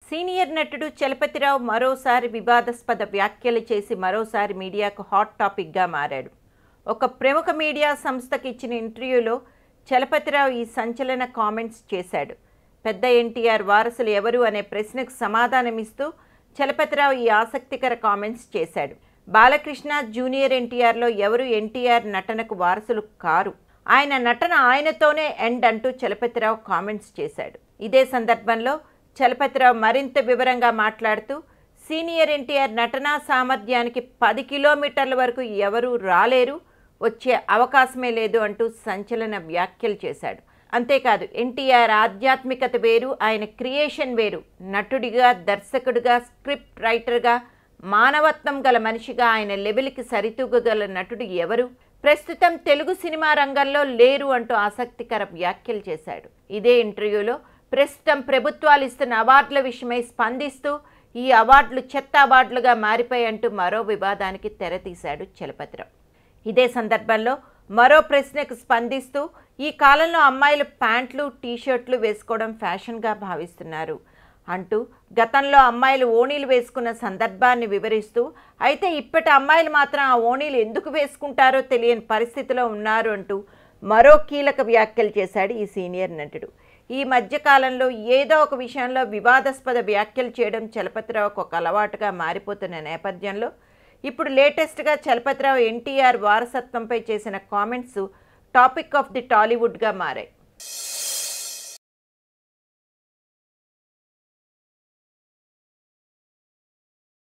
Senior నటుడు చలపతి రావు మరోసారి వివాదాస్పద వ్యాఖ్యలు చేసి మరోసారి మీడియాకు హాట్ టాపిక్గా మారాడు. ఒక ప్రముఖ మీడియా సంస్థకి ఇచ్చిన ఇంటర్వ్యూలో చలపతి రావు ఈ సంచలన కామెంట్స్ చేశాడు. పెద్ద ఎన్టీఆర్ వారసులు ఎవరు అనే ప్రశ్నకు సమాధానమిస్తూ చలపతి రావు ఈ ఆసక్తికర కామెంట్స్ చేశాడు. బాలకృష్ణ జూనియర్ ఎన్టీఆర్లో ఎవరు ఎన్టీఆర్ నటనకు వారసులు కారు, ఆయన నటన ఆయనతోనే ఎండ్ అంటూ చలపతి రావు కామెంట్స్ చేశాడు. ఇదే సందర్భంలో చలపతి రావు మరింత వివరంగా మాట్లాడుతూ సీనియర్ ఎన్టీఆర్ నటనా సామర్థ్యానికి 10 కిలోమీటర్ల వరకు ఎవరూ రాలేరు, వచ్చే అవకాశమే లేదు అంటూ సంచలన వ్యాఖ్యలు చేశాడు. అంతేకాదు ఎన్టీఆర్ ఆధ్యాత్మికత వేరు, ఆయన క్రియేషన్ వేరు, నటుడిగా, దర్శకుడిగా, స్క్రిప్ట్ రైటర్గా, మానవత్వం గల మనిషిగా ఆయన లెవెల్కి సరితూగగల నటుడు ఎవరు, ప్రస్తుతం తెలుగు సినిమా రంగంలో లేరు అంటూ ఆసక్తికర వ్యాఖ్యలు చేశాడు. ఇదే ఇంటర్వ్యూలో ప్రస్తుతం ప్రభుత్వాలు ఇస్తున్న అవార్డుల విషయమై స్పందిస్తూ ఈ అవార్డులు చెత్త అవార్డులుగా మారిపోయాయంటూ మరో వివాదానికి తెరతీశాడు చలపతిరావు. ఇదే సందర్భంలో మరో ప్రశ్నకు స్పందిస్తూ ఈ కాలంలో అమ్మాయిలు ప్యాంట్లు, టీషర్ట్లు వేసుకోవడం ఫ్యాషన్గా భావిస్తున్నారు అంటూ గతంలో అమ్మాయిలు ఓణీలు వేసుకున్న సందర్భాన్ని వివరిస్తూ అయితే ఇప్పటి అమ్మాయిలు మాత్రం ఆ ఓణీలు ఎందుకు వేసుకుంటారో తెలియని పరిస్థితిలో ఉన్నారు అంటూ మరో కీలక వ్యాఖ్యలు చేశాడు ఈ సీనియర్ నటుడు. ఈ మధ్యకాలంలో ఏదో ఒక విషయంలో వివాదాస్పద వ్యాఖ్యలు చేయడం చలపతిరావుకు ఒక అలవాటుగా మారిపోతున్న నేపథ్యంలో ఇప్పుడు లేటెస్ట్గా చలపతిరావు ఎన్టీఆర్ వారసత్వంపై చేసిన కామెంట్స్ టాపిక్ ఆఫ్ ది టాలీవుడ్గా మారాయి.